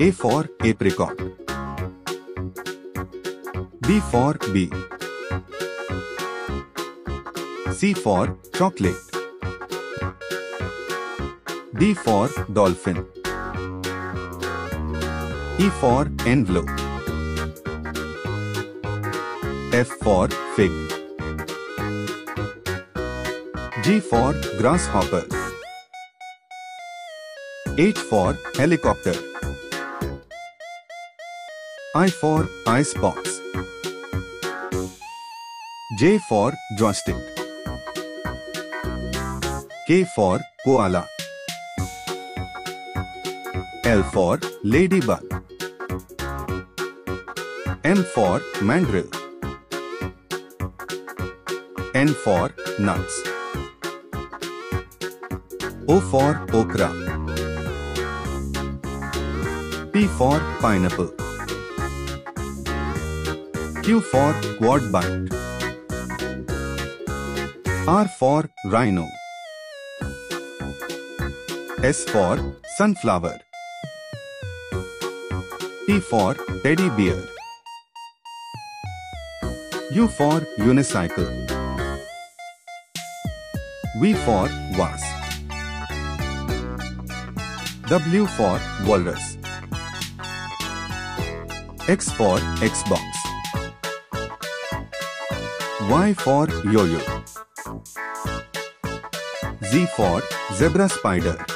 A for apricot. B for bee. C for chocolate. D for dolphin. E for envelope. F for fig. G for grasshopper. H for helicopter. I for icebox. J for joystick. K for koala. L for ladybug. M for mandrill. N for nuts. O for okra. P for pineapple. Q for quad bite. R for rhino. S for sunflower. T for teddy bear. U for unicycle. V for vase. W for walrus. X for Xbox. Y for yo-yo. Z for zebra spider.